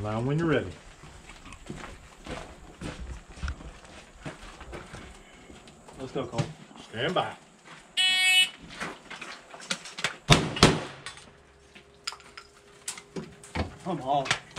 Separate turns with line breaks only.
Line when you're ready.
Let's go, Cole.
Stand by.
Come on.